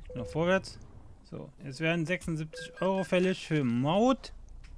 Noch vorwärts. So, jetzt werden 76 Euro fällig für Maut.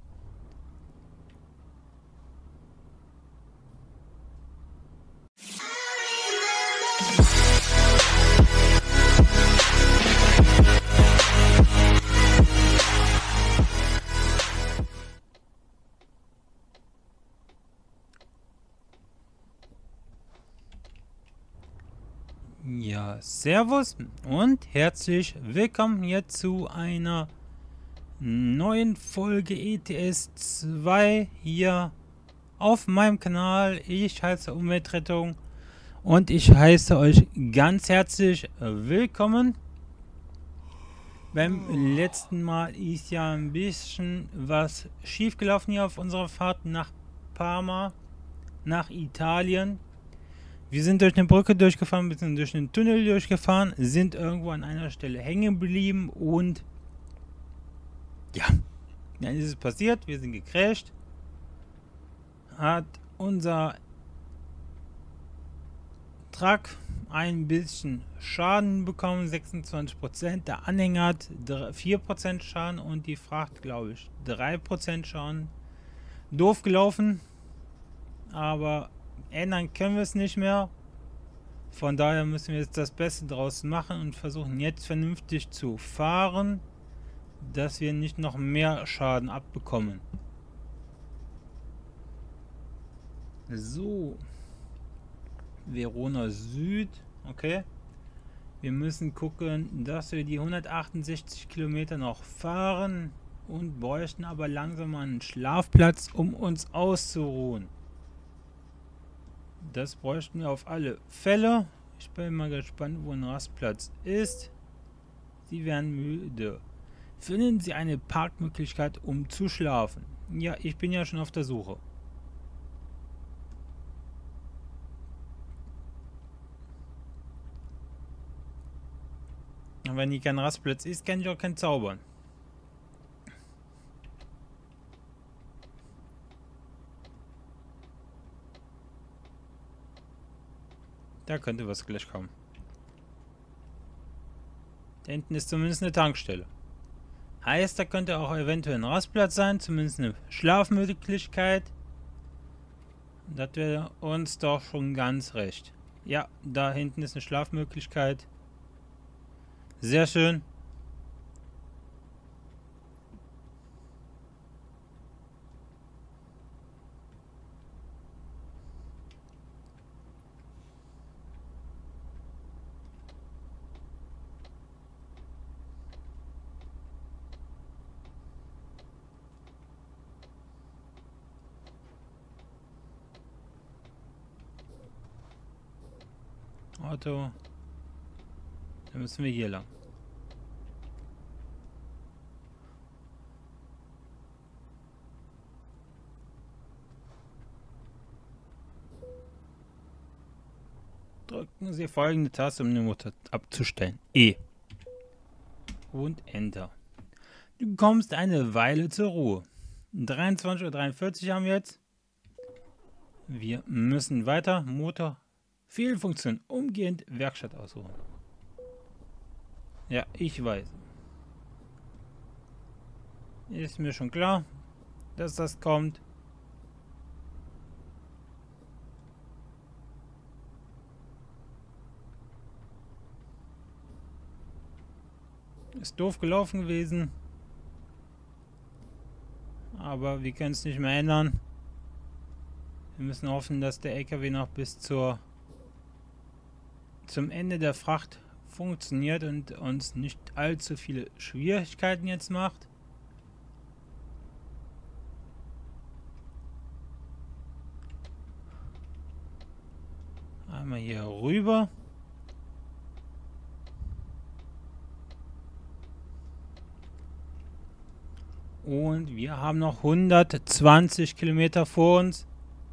Ja, servus und herzlich willkommen hier zu einer neuen Folge ETS 2 hier auf meinem Kanal. Ich heiße Umweltrettung und ich heiße euch ganz herzlich willkommen. Beim letzten Mal ist ja ein bisschen was schief gelaufen hier auf unserer Fahrt nach Parma, nach Italien. Wir sind durch eine Brücke durchgefahren, bzw. durch einen Tunnel durchgefahren, sind irgendwo an einer Stelle hängen geblieben und ja, dann ist es passiert, wir sind gecrasht. Hat unser Truck ein bisschen Schaden bekommen, 26%. Der Anhänger hat 4% Schaden und die Fracht, glaube ich, 3% Schaden. Doof gelaufen, aber ändern können wir es nicht mehr. Von daher müssen wir jetzt das Beste draus machen und versuchen jetzt vernünftig zu fahren, dass wir nicht noch mehr Schaden abbekommen. So. Verona Süd. Okay. Wir müssen gucken, dass wir die 168 Kilometer noch fahren und bräuchten aber langsam einen Schlafplatz, um uns auszuruhen. Das bräuchten wir auf alle Fälle. Ich bin mal gespannt, wo ein Rastplatz ist. Sie werden müde. Finden Sie eine Parkmöglichkeit, um zu schlafen? Ja, ich bin ja schon auf der Suche. Und wenn hier kein Rastplatz ist, kann ich auch kein Zaubern. Da könnte was gleich kommen. Da hinten ist zumindest eine Tankstelle. Heißt, da könnte auch eventuell ein Rastplatz sein, zumindest eine Schlafmöglichkeit. Das wäre uns doch schon ganz recht. Ja, da hinten ist eine Schlafmöglichkeit. Sehr schön. Auto. Dann müssen wir hier lang. Drücken Sie folgende Taste, um den Motor abzustellen. E. Und Enter. Du kommst eine Weile zur Ruhe. 23:43 Uhr haben wir jetzt. Wir müssen weiter. Motor. Fehlfunktion. Umgehend Werkstatt aussuchen. Ja, ich weiß. Ist mir schon klar, dass das kommt. Ist doof gelaufen gewesen. Aber wir können es nicht mehr ändern. Wir müssen hoffen, dass der LKW noch bis zum Ende der Fracht funktioniert und uns nicht allzu viele Schwierigkeiten jetzt macht. Einmal hier rüber. Und wir haben noch 120 Kilometer vor uns.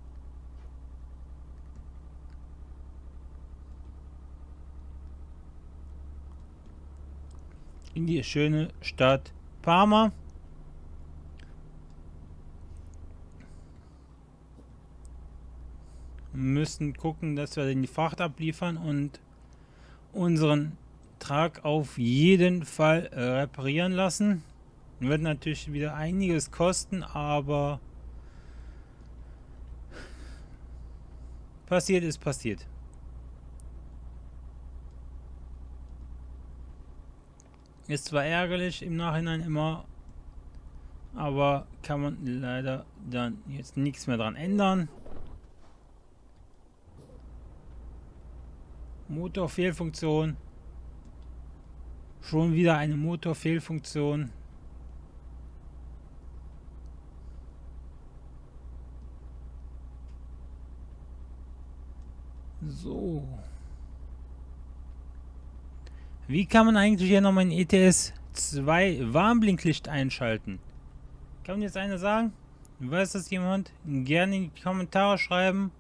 In die schöne Stadt Parma. Müssen gucken, dass wir die Fracht abliefern und unseren Truck auf jeden Fall reparieren lassen. Wird natürlich wieder einiges kosten, aber passiert ist passiert. Ist zwar ärgerlich im Nachhinein immer, aber kann man leider dann jetzt nichts mehr dran ändern. Motorfehlfunktion. Schon wieder eine Motorfehlfunktion. So. Wie kann man eigentlich hier noch mein ETS 2 Warnblinklicht einschalten? Kann mir jetzt einer sagen? Weiß das jemand? Gerne in die Kommentare schreiben.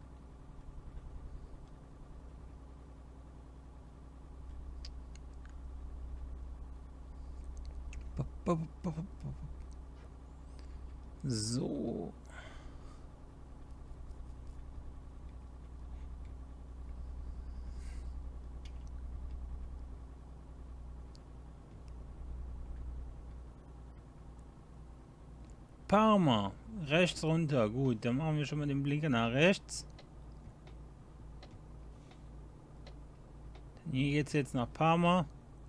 So. Parma. Rechts runter. Gut, dann machen wir schon mal den Blinker nach rechts. Hier geht's jetzt nach Parma.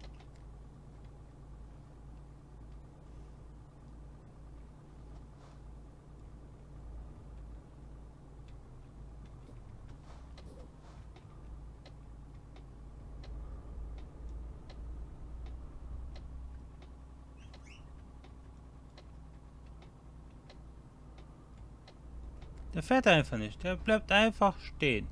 Der fährt einfach nicht. Der bleibt einfach stehen.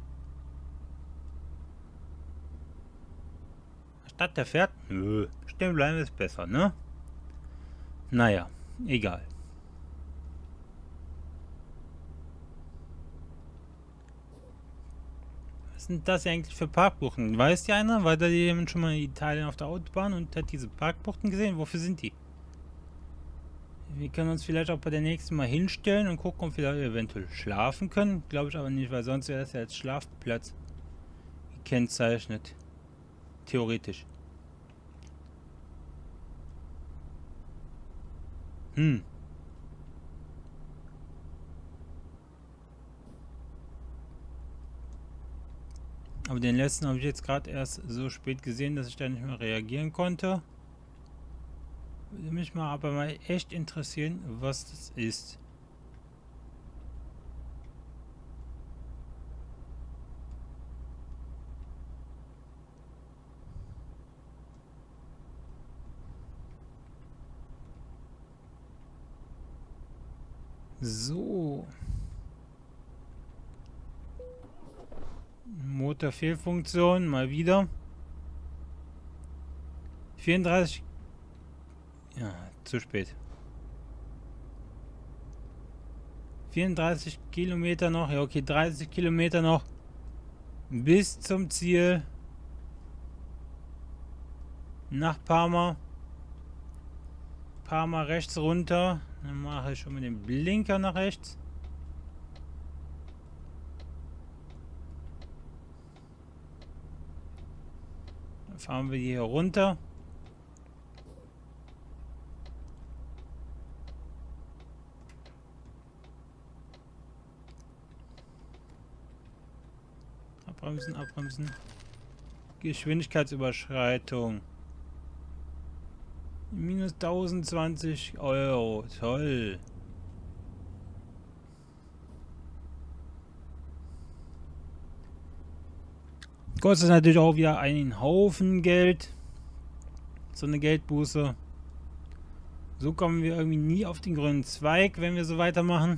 Statt der fährt, nö, stehen bleiben ist besser, ne? Naja, egal. Was sind das eigentlich für Parkbuchten? Weiß ja einer? War da jemand schon mal in Italien auf der Autobahn und hat diese Parkbuchten gesehen? Wofür sind die? Wir können uns vielleicht auch bei der nächsten Mal hinstellen und gucken, ob wir da eventuell schlafen können. Glaube ich aber nicht, weil sonst wäre das ja als Schlafplatz gekennzeichnet. Theoretisch. Aber den letzten habe ich jetzt gerade erst so spät gesehen, dass ich da nicht mehr reagieren konnte. Würde mich mal aber mal echt interessieren, was das ist. So. Motorfehlfunktion, mal wieder. 34. Ja, zu spät. 34 Kilometer noch. Ja, okay, 30 Kilometer noch. Bis zum Ziel. Nach Parma. Parma rechts runter. Dann mache ich schon mal den Blinker nach rechts. Dann fahren wir hier runter. Abbremsen, abbremsen. Geschwindigkeitsüberschreitung. Minus 1020 Euro. Toll. Kostet natürlich auch wieder einen Haufen Geld. So eine Geldbuße. So kommen wir irgendwie nie auf den grünen Zweig, wenn wir so weitermachen.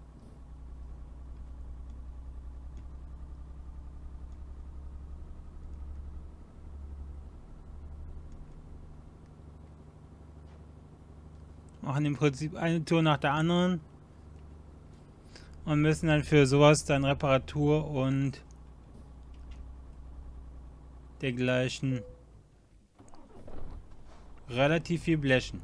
Machen im Prinzip eine Tour nach der anderen. Und müssen dann für sowas dann Reparatur und dergleichen relativ viel blechen.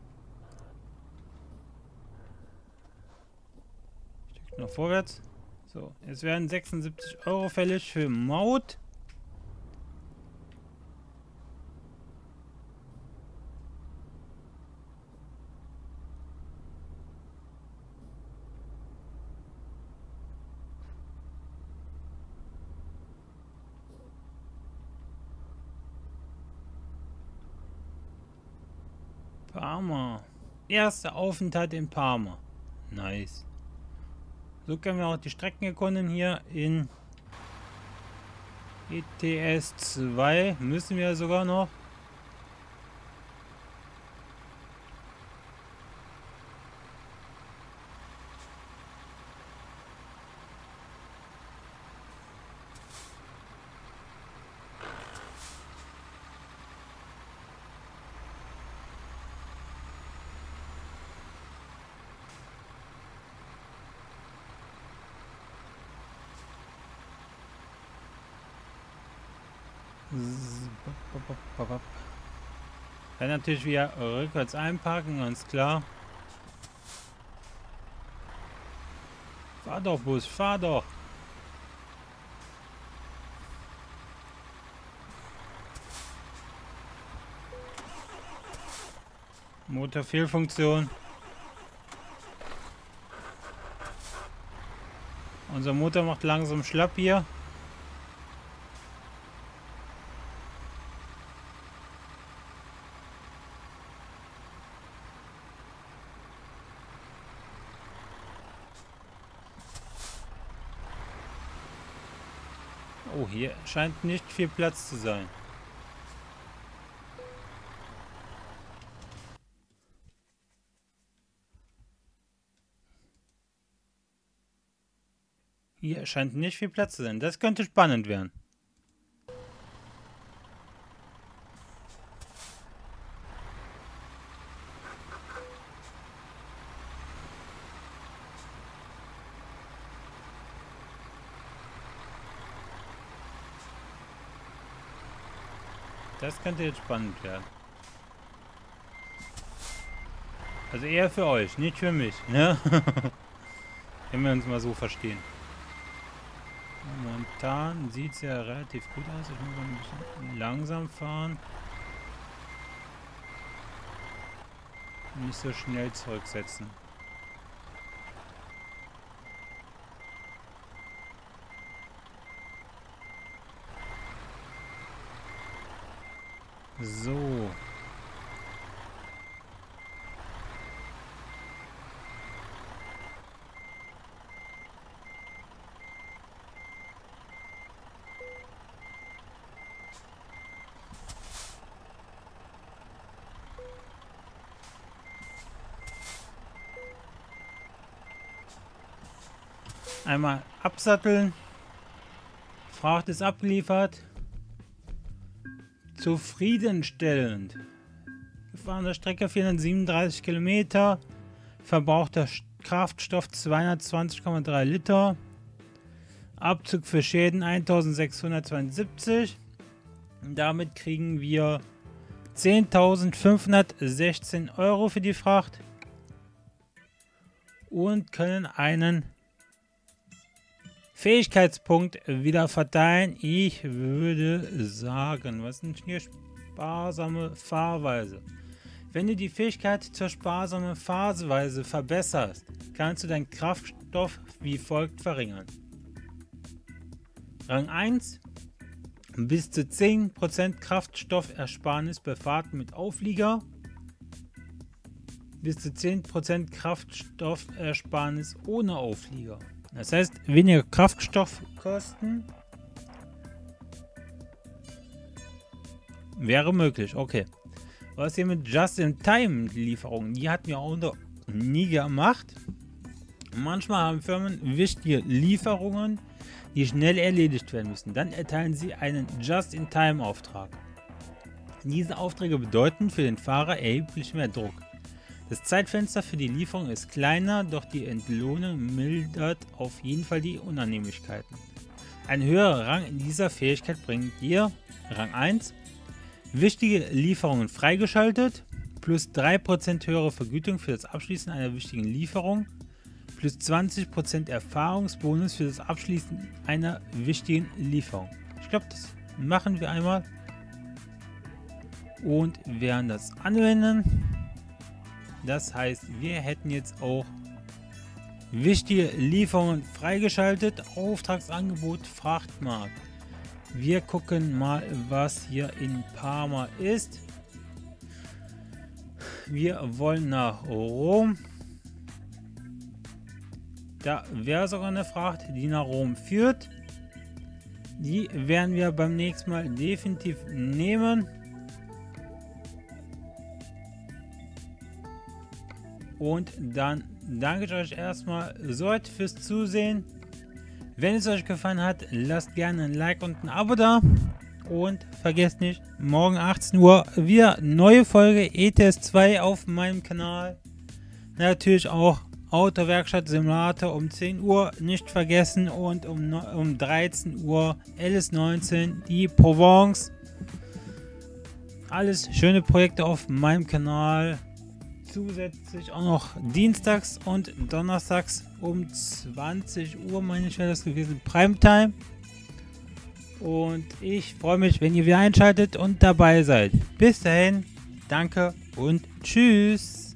Stück noch vorwärts. So, jetzt werden 76 Euro fällig für Maut. Parma. Erster Aufenthalt in Parma. Nice. So können wir auch die Strecken erkunden hier in ETS 2. Müssen wir sogar noch. Kann natürlich wieder rückwärts einparken, ganz klar. Fahr doch, Bus, fahr doch. Motorfehlfunktion. Unser Motor macht langsam schlapp hier. Oh, hier scheint nicht viel Platz zu sein. Hier scheint nicht viel Platz zu sein. Das könnte spannend werden. Das könnte jetzt spannend werden. Also eher für euch, nicht für mich, ne? Wenn wir uns mal so verstehen. Momentan sieht es ja relativ gut aus. Ich muss mal ein bisschen langsam fahren. Nicht so schnell zurücksetzen. So. Einmal absatteln. Fracht ist abgeliefert. Zufriedenstellend. Gefahrene Strecke 437 Kilometer. Verbrauchter Kraftstoff 220,3 Liter. Abzug für Schäden 1672. Damit kriegen wir 10.516 Euro für die Fracht. Und können einen Fähigkeitspunkt wieder verteilen. Ich würde sagen, was sind hier sparsame Fahrweise? Wenn du die Fähigkeit zur sparsamen Fahrweise verbesserst, kannst du deinen Kraftstoff wie folgt verringern. Rang 1: bis zu 10% Kraftstoffersparnis bei Fahrten mit Auflieger. Bis zu 10% Kraftstoffersparnis ohne Auflieger. Das heißt, weniger Kraftstoffkosten wäre möglich. Okay. Was hier mit Just-in-Time-Lieferungen? Die hatten wir auch noch nie gemacht. Manchmal haben Firmen wichtige Lieferungen, die schnell erledigt werden müssen. Dann erteilen sie einen Just-in-Time-Auftrag. Diese Aufträge bedeuten für den Fahrer erheblich mehr Druck. Das Zeitfenster für die Lieferung ist kleiner, doch die Entlohnung mildert auf jeden Fall die Unannehmlichkeiten. Ein höherer Rang in dieser Fähigkeit bringt dir Rang 1, wichtige Lieferungen freigeschaltet, plus 3% höhere Vergütung für das Abschließen einer wichtigen Lieferung, plus 20% Erfahrungsbonus für das Abschließen einer wichtigen Lieferung. Ich glaube, das machen wir einmal und werden das anwenden. Das heißt, wir hätten jetzt auch wichtige Lieferungen freigeschaltet. Auftragsangebot Frachtmarkt. Wir gucken mal, was hier in Parma ist. Wir wollen nach Rom. Da wäre sogar eine Fracht, die nach Rom führt. Die werden wir beim nächsten Mal definitiv nehmen. Und dann danke ich euch erstmal soweit fürs Zusehen. Wenn es euch gefallen hat, lasst gerne ein Like und ein Abo da. Und vergesst nicht, morgen 18 Uhr wieder neue Folge ETS 2 auf meinem Kanal. Natürlich auch Autowerkstatt Simulator um 10 Uhr nicht vergessen und um 13 Uhr LS19 die Provence. Alles schöne Projekte auf meinem Kanal. Zusätzlich auch noch dienstags und donnerstags um 20 Uhr, meine ich, wäre das gewesen, Primetime. Und ich freue mich, wenn ihr wieder einschaltet und dabei seid. Bis dahin, danke und tschüss.